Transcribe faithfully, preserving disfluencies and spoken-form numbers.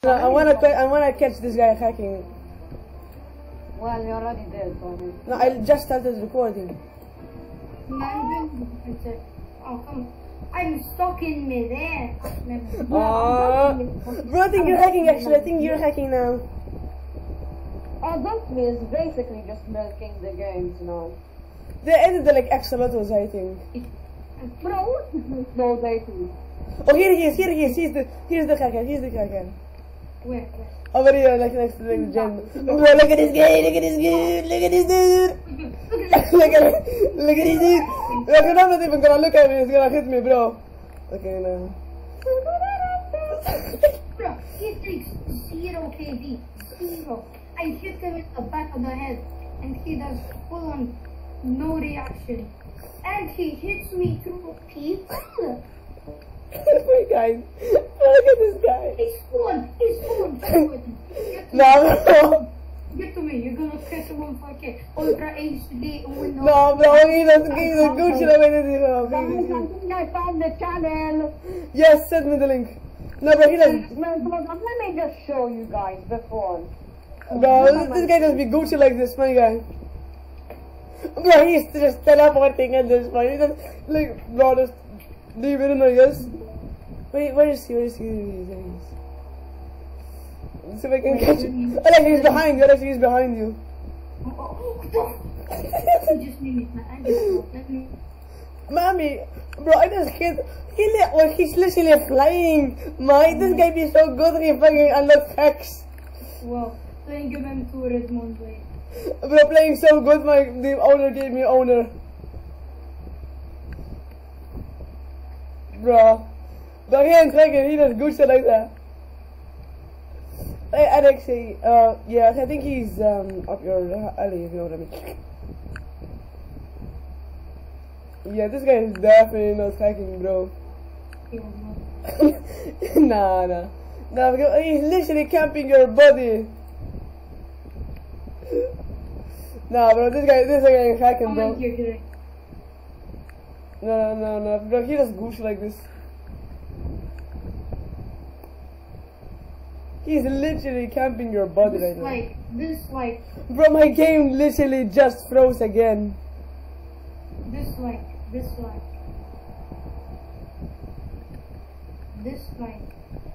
No, I wanna, I wanna catch this guy hacking. Well, you're already dead, so No, I just started recording. No, I'm doing Oh, come on. I'm stuck in midair. Uh, bro, I think you're hacking actually. I think you're hacking now. Oh, that is basically just milking the games now. They added the like axolotls, I think. Bro, no, they do. Oh, here he is, here he is. He's the, here's the hacker, he's the hacker. Where? Where? Over here, like next to the gem. Bro, look at this guy, look at this dude, look at this dude. look at it, look at this dude. Look, I'm not even gonna look at me, he's gonna hit me, bro. Okay, now. Bro, he takes zero K D. Zero. I hit him in the back of the head, and he does full on no reaction. And he hits me through people. Wait, guys, look at this guy. He's full. He's full. No, bro. Get to me. You're gonna catch him on four K. Ultra H D window. No, bro, he doesn't give the good shit away to zero. I found the channel. Yes, send me the link. No, bro, he doesn't. Let me just show you guys before. Bro, this, this guy doesn't be Gucci like this, my guy. Bro, he's just teleporting at this point. He doesn't, like, bro, just leave it in there, yes? Wait, where is he? Where is he? There he is. There he is. Let's see if I can catch him. Oh, like, he's behind you. Actually, he's behind you. He just made me mad. Mommy, bro, I just hit. He li well, he's literally flying. My, this guy be so good he fucking unlocks hacks. Well, playing give him two Redmond way. Bro, playing so good, my the owner gave me owner. Bro, but he ain't taking. He just good shit like that. Hey, Alexei, uh, yeah, I think he's um up your alley, if you know what I mean. Yeah, this guy is definitely not hacking, bro. nah, nah. Nah, because he's literally camping your body. Nah, bro, this guy, this guy is hacking, bro. No, no, no, no, bro, he does goosh like this. He's literally camping your body right now. Like, this, like... Bro, my game literally just froze again. This, like, this, like... This, like...